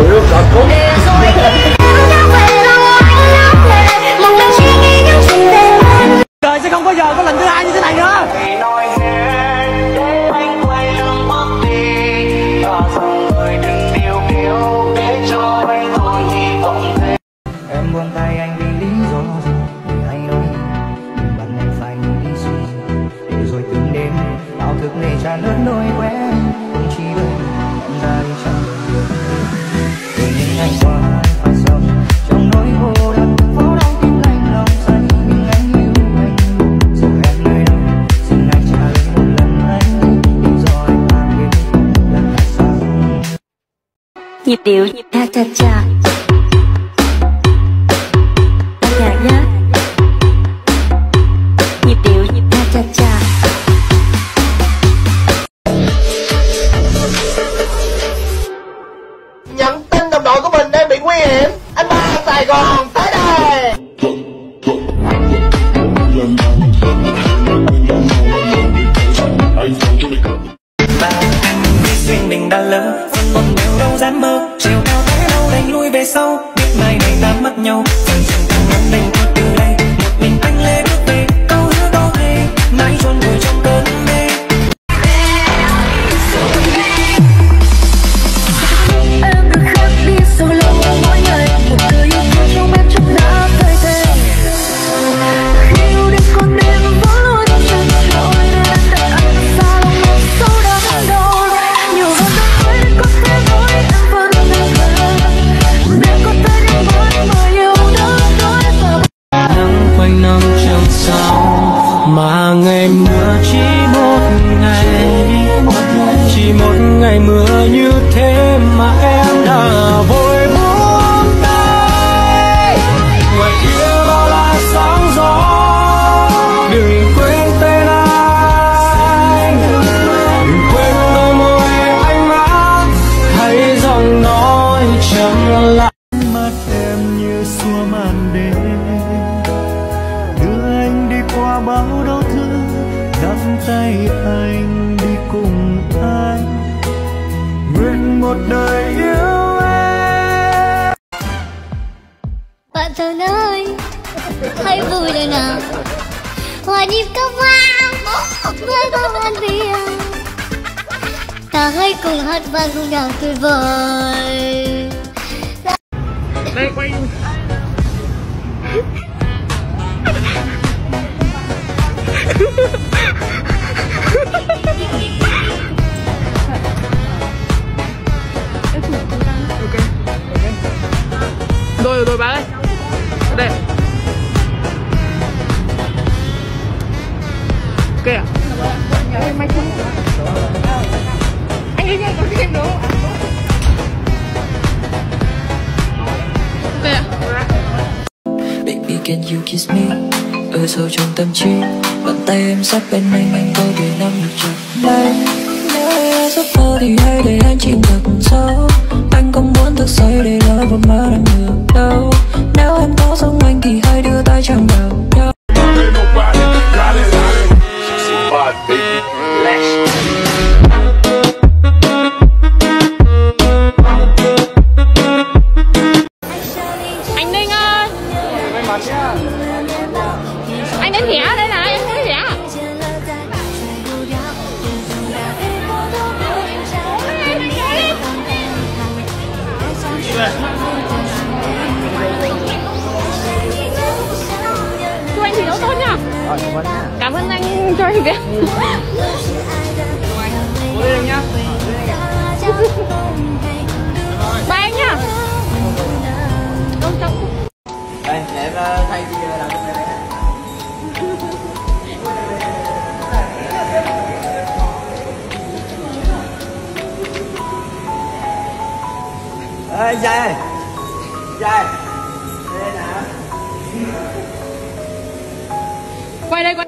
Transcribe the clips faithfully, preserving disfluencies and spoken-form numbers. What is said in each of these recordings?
luôn rồi cũng đời sẽ không bao giờ có lần thứ hai như thế này nữa. Em buông tay anh vì lý do gì để anh nói nhưng bạn em phải nghĩ suy để rồi từng đêm bao thức để trả lớn đôi quen không chỉ bởi em ra đi chẳng được rồi những ngày qua anh phải sống trong nỗi cô đơn phố đông tim lạnh lòng say nhưng anh yêu anh giờ em nơi đâu xin anh trả lời một lần anh lý do anh làm biết là tại sao nhịp điệu cha cha cha nhạc nhá nhịp điệu cha cha cha nhận tin đồng đội của mình đang bị nguy hiểm. Anh ba Sài Gòn tới đây. Ba đi xuyên mình đã lỡ phân một điều đâu dám mơ chiều cao té đâu đành lui về sau biết mai này ta mất nhau dần dần càng ngắn đành qua từ đây một mình anh lê bước về câu hứa đó hề mãi chôn vùi trong cơn mê. Em được khép đi sau lâu mỗi ngày một người yêu thương trong em trong đã thay thế khi yêu đến con đêm vẫn luôn chân trội nên em đặt anh xa lòng một sâu đớn đau nhiều hơn đâu ấy có thể nói em vẫn nên thề để có thể đến với người yêu đã nói và nắng quanh năm chẳng sao mà ngày mưa chỉ một ngày chỉ một ngày mưa như thế mà em đã vội buông tay ngoài kia bao la sóng gió đừng quên tên anh đừng quên đôi môi anh mắt hay giọng nói chậm lại mắt em như xua màn đêm đưa anh đi qua bao đau thương nắm tay anh đi cùng anh nguyện một đời yêu em. bạn thân ơi hãy vui rồi nào hòa nhịp cao vang với con anh riêng ta hãy cùng hát vang cùng nhau tuyệt vời. Đây quay rồi rồi bạn ơi đây ok ạ anh ấy nghe có thêm nữa ok ạ. Baby can you kiss me ở sâu trong tâm trí bàn tay em sát bên anh anh có thể nắm được chặt đây nếu em giấc mơ thì hãy để anh chìm thật sâu anh không muốn thức dậy để lỡ một mơ đang ngược đâu nếu em có giống anh thì hãy đưa tay chạm vào nhau. Anh Ninh ơi, anh đến thẻ đây này, anh đến thẻ. Chúc anh thi đấu tốt nha. Cảm ơn anh cho anh biết. Bye anh nha. Đây, để em thay chị làm cái này. Ê, trai ơi. Trai. Đây nè. Quay đây quay.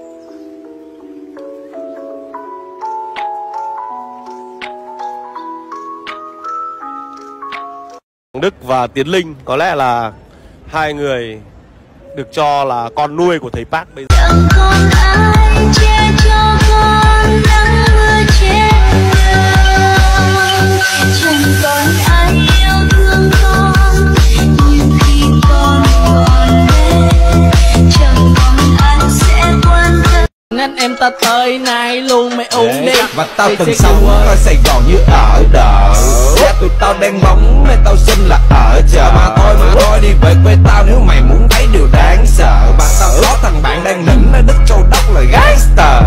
Đức và Tiến Linh có lẽ là hai người được cho là con nuôi của thầy Park bây giờ. Chẳng còn ai che cho con nắng mưa che mưa, chẳng còn ai yêu thương ta tới nay luôn mày uống đi. Và tao từng sống ở Sài Gòn như ở đợ. Cha tụi tao đang bóng nên tao xin là ở chợ. Mà thôi mà thôi đi về quê tao nếu mày muốn thấy điều đáng sợ. Và tao có thằng bạn đang nỉnh ở đất Châu Đốc là gangster.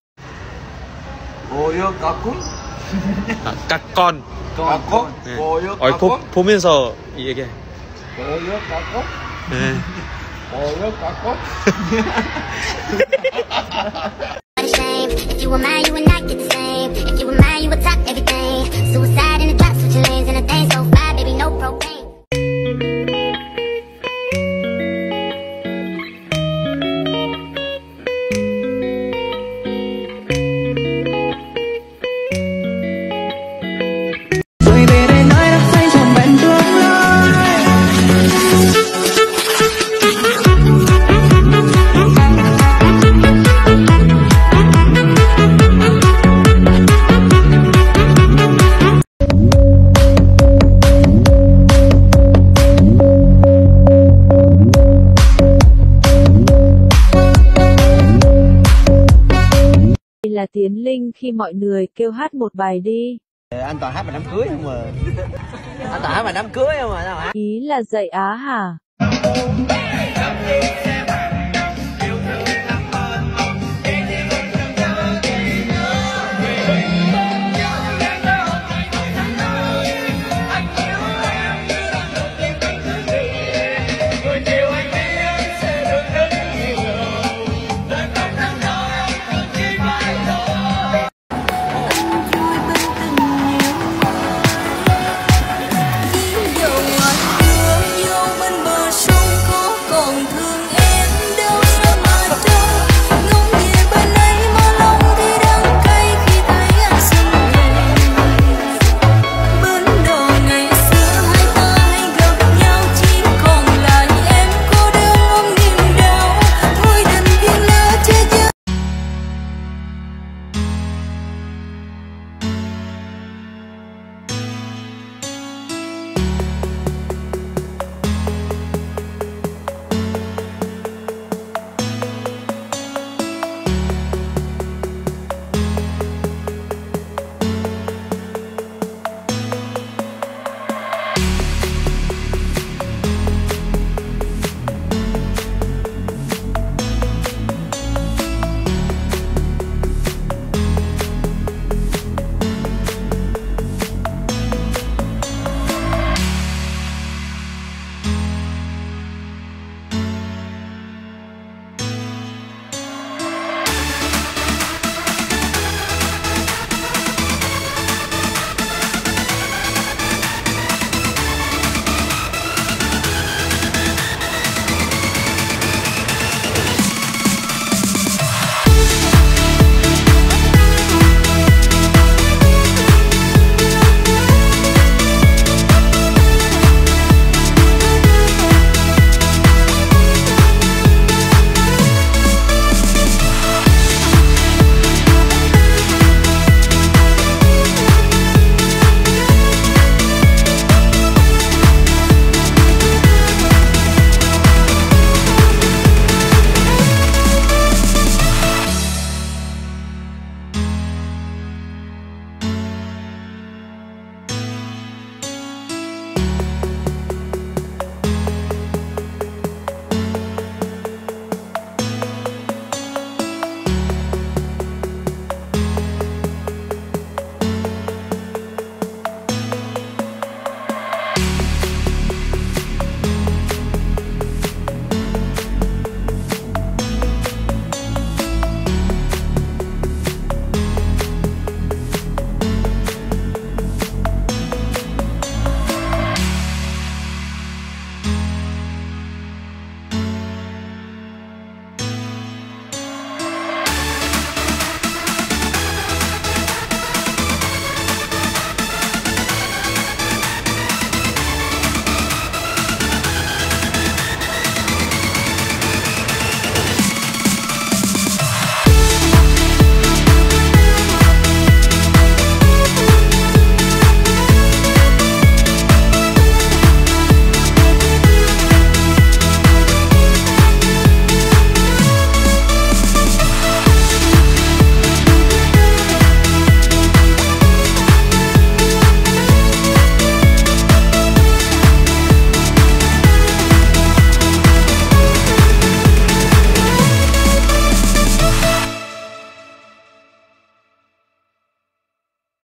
보여 까꿍? 아, 까건. 까꿍? 보여 어이, 보, 까꿍? 보면서 얘기해. 보여 까꿍? 네. 보여 까꿍? If you were mine, you would not get the same. If you were mine, you would top everything. Suicide in the drop, switching lanes and a thing so fly, baby, no propane. Tôi về đây nói đã say trong bên tương lai. Là Tiến Linh khi mọi người kêu hát một bài đi. Anh toàn hát bài đám cưới không mà. Anh toàn hát bài đám cưới không mà sao hả? Ý là dạy Á hả?